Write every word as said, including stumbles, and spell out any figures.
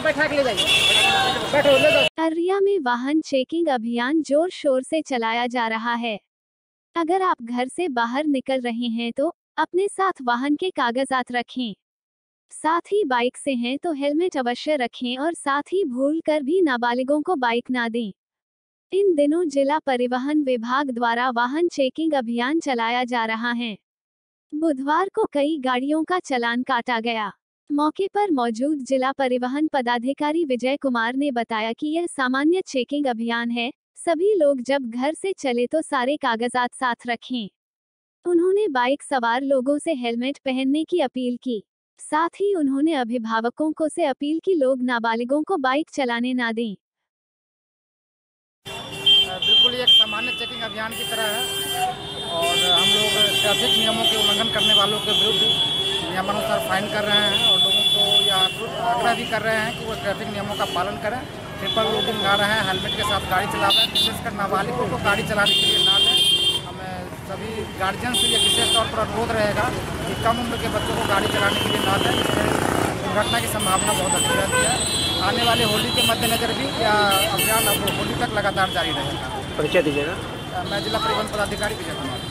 बैठा के ले जाइए, बैठो ले जाओ। अररिया में वाहन चेकिंग अभियान जोर शोर से चलाया जा रहा है। अगर आप घर से बाहर निकल रहे हैं तो अपने साथ वाहन के कागजात रखें। साथ ही बाइक से हैं तो हेलमेट अवश्य रखें और साथ ही भूल कर भी नाबालिगों को बाइक ना दें। इन दिनों जिला परिवहन विभाग द्वारा वाहन चेकिंग अभियान चलाया जा रहा है। बुधवार को कई गाड़ियों का चालान काटा गया। मौके पर मौजूद जिला परिवहन पदाधिकारी विजय कुमार ने बताया कि यह सामान्य चेकिंग अभियान है, सभी लोग जब घर से चले तो सारे कागजात साथ रखें। उन्होंने बाइक सवार लोगों से हेलमेट पहनने की अपील की। साथ ही उन्होंने अभिभावकों को से अपील की लोग नाबालिगों को बाइक चलाने ना दें। बिल्कुल एक सामान्य चेकिंग अभियान की तरह है और हम लोग ट्रैफिक नियमों के उल्लंघन करने वालों के विरुद्ध नियमानुसार फाइन कर रहे हैं और लोगों को यह आग्रह भी कर रहे हैं कि वो ट्रैफिक नियमों का पालन करें। ट्रिपल लोडिंग ना रहे हैं, हेलमेट के साथ गाड़ी चला रहे हैं, विशेषकर नाबालिगों को गाड़ी चलाने के लिए ना दें। हमें सभी गार्जियन से यह विशेष तौर पर अनुरोध रहेगा कि कम उम्र के बच्चों को गाड़ी चलाने के लिए ना दें, इससे दुर्घटना की संभावना बहुत अच्छी रहती है। आने वाले होली के मद्देनजर भी यह अभियान अब होली तक लगातार जारी रहेगा। परिचय दीजिएगा। मैं जिला परिवहन पदाधिकारी विजय कुमार।